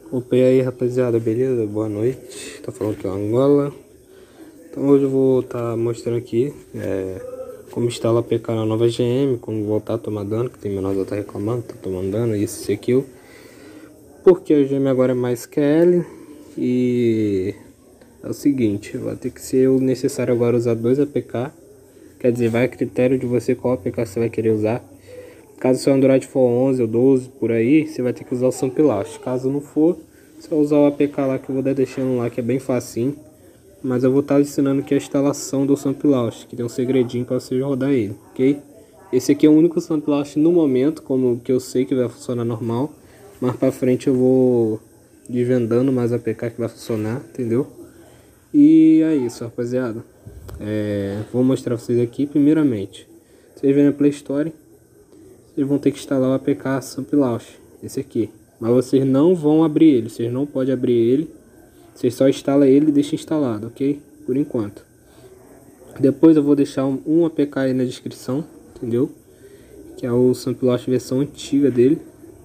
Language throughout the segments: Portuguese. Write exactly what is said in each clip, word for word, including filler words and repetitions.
Opa, e aí rapaziada, beleza? Boa noite, tá falando que é o Angola. Então hoje eu vou estar tá mostrando aqui é, como instalar a A P K na nova G M, como voltar a tomar dano, que tem menor tá reclamando, tá tomando dano, isso e aquilo. Porque a G M agora é mais Q L e é o seguinte, vai ter que ser o necessário agora usar dois A P K. Quer dizer, vai a critério de você qual A P K você vai querer usar. Caso seu Android for onze ou doze, por aí, você vai ter que usar o Sampilash. Caso não for, você vai usar o A P K lá que eu vou estar deixando lá, que é bem facinho. Mas eu vou estar ensinando aqui a instalação do Sampilash, que tem um segredinho para você rodar ele, ok? Esse aqui é o único Sampilash no momento, como que eu sei que vai funcionar normal. Mais para frente eu vou desvendando mais A P K que vai funcionar, entendeu? E é isso, rapaziada. É, vou mostrar pra vocês aqui, primeiramente. Vocês vêm na Play Store. Vocês vão ter que instalar o A P K Sampilash, esse aqui. Mas vocês não vão abrir ele, vocês não podem abrir ele. Vocês só instalam ele e deixam instalado, ok? Por enquanto. Depois eu vou deixar um, um A P K aí na descrição, entendeu? Que é o Sampilash versão antiga dele.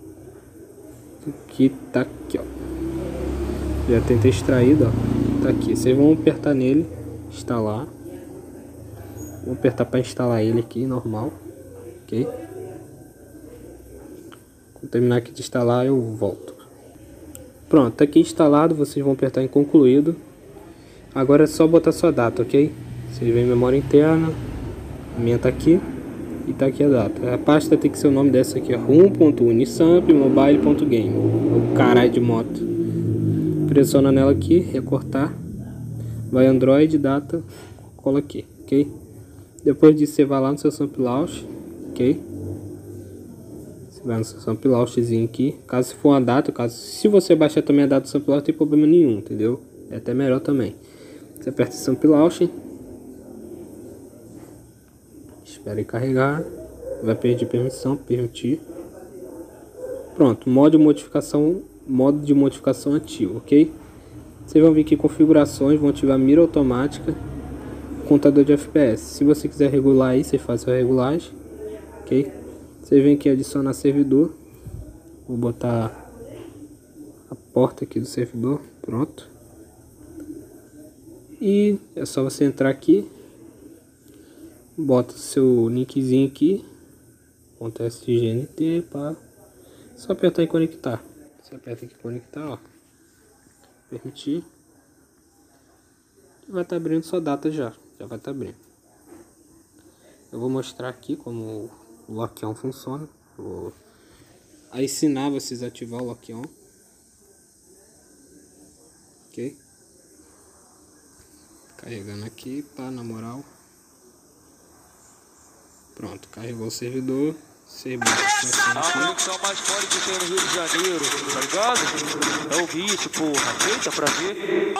Que tá aqui, ó. Já tentei extraído, ó. Tá aqui. Vocês vão apertar nele, instalar. Vou apertar para instalar ele aqui, normal, ok? Quando terminar aqui de instalar, eu volto. Pronto, tá aqui instalado, vocês vão apertar em concluído. Agora é só botar sua data, ok? Vocês vêm em memória interna, a minha tá aqui e tá aqui a data. A pasta tem que ser o nome dessa aqui, rum ponto unisamp mobile ponto game. O caralho de moto. Pressiona nela aqui, recortar. Vai Android, data, cola aqui, ok? Depois disso você vai lá no seu Sampilash, ok? Vai no seu Sampilashzinho aqui. Caso for uma data, caso se você baixar também a data do Sampilash, não tem problema nenhum, entendeu? É até melhor também. Você aperta Sampilash. Espera ele carregar. Vai pedir permissão, permitir. Pronto, modo de modificação, modo de modificação ativo, ok? Vocês vão vir aqui em configurações, vão ativar mira automática, contador de F P S. Se você quiser regular aí, você faz a regulagem, ok? Você vem aqui adicionar servidor. Vou botar a porta aqui do servidor. Pronto. E é só você entrar aqui. Bota o seu nickzinho aqui. Acontece de G N T. Pá. Só apertar em conectar. Você aperta aqui em conectar, ó. Permitir. E vai estar abrindo sua data já. Já vai estar abrindo. Eu vou mostrar aqui como o lock-on funciona. Vou ensinar vocês a ativar o lock-on. Ok? Carregando aqui, pá, na moral. Pronto, carregou o servidor. Servidor. A conexão mais forte que tem no Rio de Janeiro, tá ligado? É o Hit, porra. Feita pra ver.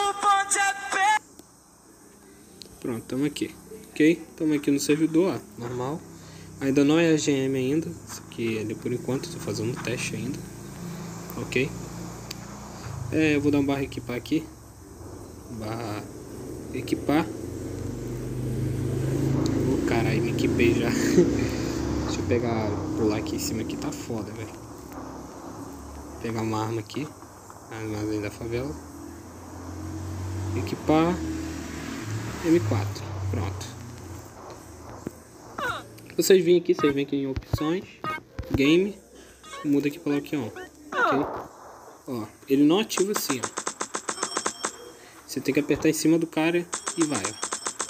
Pronto, estamos aqui. Ok? Estamos aqui no servidor, ó, normal. Ainda não é a G M ainda. Isso aqui é de por enquanto, estou fazendo um teste ainda. Ok? É, eu vou dar um barra equipar aqui. Barra equipar. Oh, caralho, me equipei já. Deixa eu pegar, pular aqui em cima aqui, tá foda, velho. Pegar uma arma aqui. Armazém da favela. Equipar. M quatro. Pronto. Vocês vêm aqui, vocês vêm aqui em opções, game, muda aqui para lock-on, ok? Ó, ele não ativa assim, ó. Você tem que apertar em cima do cara e vai, ó.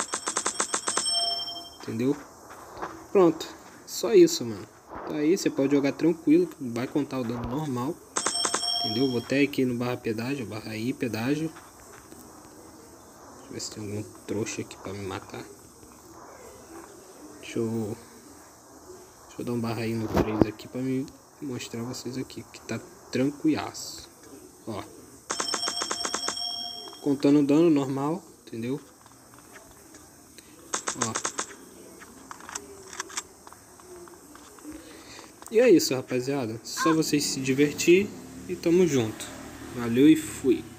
Entendeu? Pronto, só isso, mano. Então aí você pode jogar tranquilo, vai contar o dano normal, entendeu? Vou até aqui no barra pedágio, barra aí, pedágio. Deixa eu ver se tem algum trouxa aqui para me matar. Deixa eu... Deixa eu dar um barra aí no três aqui pra me mostrar a vocês aqui, que tá tranquilaço. Ó. Contando o dano normal, entendeu? Ó. E é isso, rapaziada. Só vocês se divertir e tamo junto. Valeu e fui.